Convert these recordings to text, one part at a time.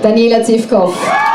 Daniela Zivkow.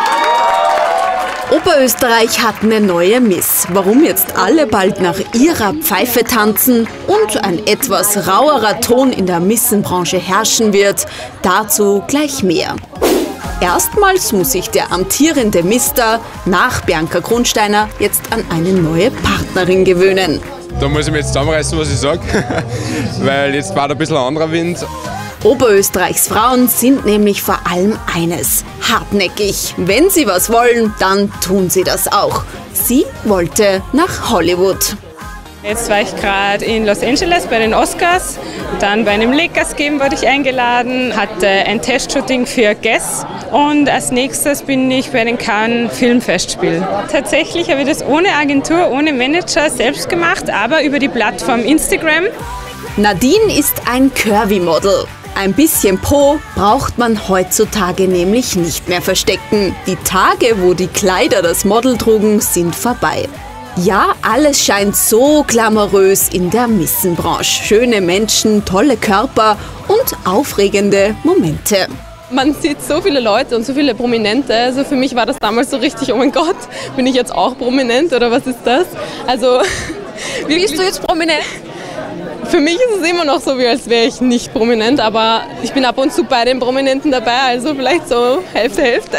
Oberösterreich hat eine neue Miss. Warum jetzt alle bald nach ihrer Pfeife tanzen und ein etwas rauerer Ton in der Missenbranche herrschen wird, dazu gleich mehr. Erstmals muss sich der amtierende Mister nach Bianca Grundsteiner jetzt an eine neue Partnerin gewöhnen. Da muss ich mir jetzt zusammenreißen, was ich sage, weil jetzt war da ein bisschen ein anderer Wind. Oberösterreichs Frauen sind nämlich vor allem eines: hartnäckig. Wenn sie was wollen, dann tun sie das auch. Sie wollte nach Hollywood. Jetzt war ich gerade in Los Angeles bei den Oscars, dann bei einem Lakers-Game wurde ich eingeladen, hatte ein Testshooting für Guess und als nächstes bin ich bei den Cannes Filmfestspielen. Tatsächlich habe ich das ohne Agentur, ohne Manager selbst gemacht, aber über die Plattform Instagram. Nadine ist ein Curvy-Model. Ein bisschen Po braucht man heutzutage nämlich nicht mehr verstecken. Die Tage, wo die Kleider das Model trugen, sind vorbei. Ja, alles scheint so glamourös in der Missenbranche. Schöne Menschen, tolle Körper und aufregende Momente. Man sieht so viele Leute und so viele Prominente. Also für mich war das damals so richtig, oh mein Gott, bin ich jetzt auch prominent oder was ist das? Also, wie bist du jetzt prominent? Für mich ist es immer noch so, wie als wäre ich nicht prominent, aber ich bin ab und zu bei den Prominenten dabei, also vielleicht so Hälfte, Hälfte.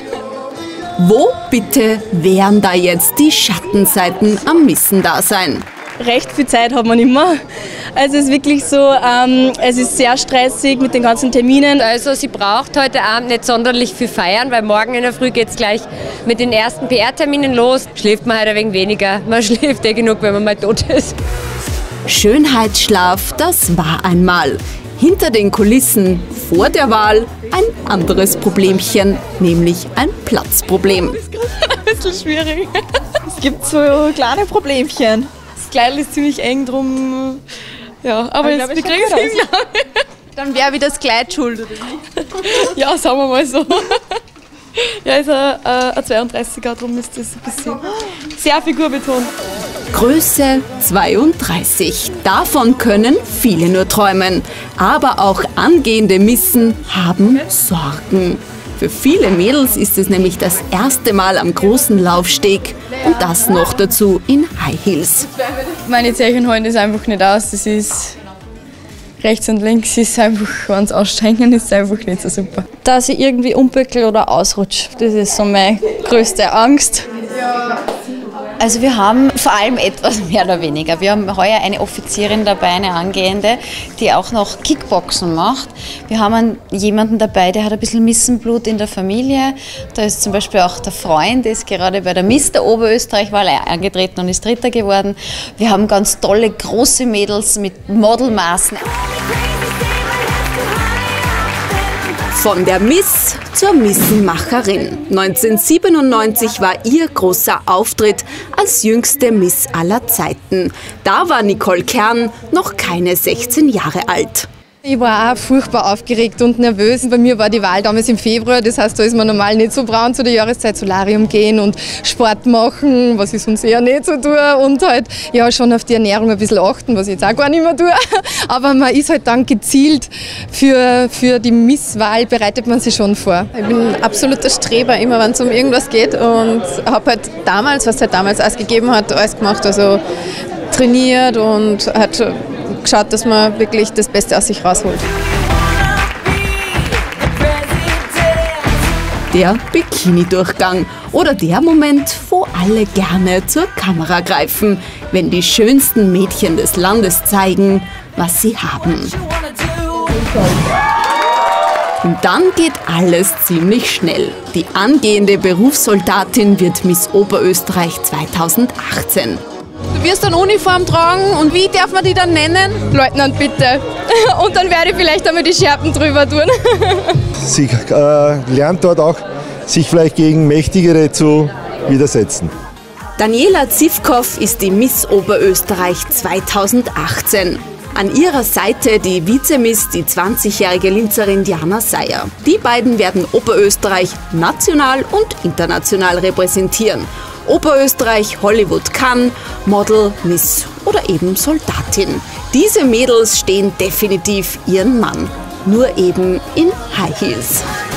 Wo bitte wären da jetzt die Schattenseiten am Missendasein? Recht viel Zeit hat man immer. Also es ist wirklich so, es ist sehr stressig mit den ganzen Terminen. Also sie braucht heute Abend nicht sonderlich viel feiern, weil morgen in der Früh geht es gleich mit den ersten PR-Terminen los. Schläft man halt ein wenig weniger. Man schläft ja genug, wenn man mal tot ist. Schönheitsschlaf, das war einmal. Hinter den Kulissen vor der Wahl ein anderes Problemchen, nämlich ein Platzproblem. Das ist ein bisschen schwierig. Es gibt so kleine Problemchen. Das Kleid ist ziemlich eng drum. Ja, aber wir kriegen es hin. Dann wäre wieder das Kleid schuld, oder nicht? Ja, sagen wir mal so. Ja, ist ein 32er, darum ist das ein bisschen sehr figurbetont. Größe 32. Davon können viele nur träumen. Aber auch angehende Missen haben Sorgen. Für viele Mädels ist es nämlich das erste Mal am großen Laufsteg und das noch dazu in High Heels. Meine Zehen halten das einfach nicht aus. Das ist rechts und links ist einfach, wenn es anstrengend ist, einfach nicht so super. Dass ich irgendwie umbückel oder ausrutsche, das ist so meine größte Angst. Also wir haben vor allem etwas mehr oder weniger. Wir haben heuer eine Offizierin dabei, eine Angehende, die auch noch Kickboxen macht. Wir haben jemanden dabei, der hat ein bisschen Missenblut in der Familie. Da ist zum Beispiel auch der Freund, der ist gerade bei der Miss der Oberösterreich-Wahl angetreten und ist Dritter geworden. Wir haben ganz tolle, große Mädels mit Modelmaßen. Von der Miss zur Missenmacherin. 1997 war ihr großer Auftritt als jüngste Miss aller Zeiten. Da war Nicole Kern noch keine 16 Jahre alt. Ich war auch furchtbar aufgeregt und nervös. Bei mir war die Wahl damals im Februar, das heißt, da ist man normal nicht so braun zu der Jahreszeit, Solarium gehen und Sport machen, was ich sonst eher nicht so tue und halt ja schon auf die Ernährung ein bisschen achten, was ich jetzt auch gar nicht mehr tue. Aber man ist halt dann gezielt für die Misswahl, bereitet man sich schon vor. Ich bin ein absoluter Streber, immer wenn es um irgendwas geht und habe halt damals, was es halt damals alles gegeben hat, alles gemacht, also trainiert und hat geschaut, dass man wirklich das Beste aus sich rausholt. Der Bikini-Durchgang oder der Moment, wo alle gerne zur Kamera greifen, wenn die schönsten Mädchen des Landes zeigen, was sie haben. Und dann geht alles ziemlich schnell. Die angehende Berufssoldatin wird Miss Oberösterreich 2018. Du wirst eine Uniform tragen und wie darf man die dann nennen? Leutnant, bitte. Und dann werde ich vielleicht einmal die Scherpen drüber tun. Sie lernt dort auch, sich vielleicht gegen Mächtigere zu widersetzen. Daniela Zivkow ist die Miss Oberösterreich 2018. An ihrer Seite die Vizemiss, die 20-jährige Linzerin Diana Seyer. Die beiden werden Oberösterreich national und international repräsentieren. Oberösterreich, Hollywood, Cannes, Model, Miss oder eben Soldatin. Diese Mädels stehen definitiv ihren Mann, nur eben in High Heels.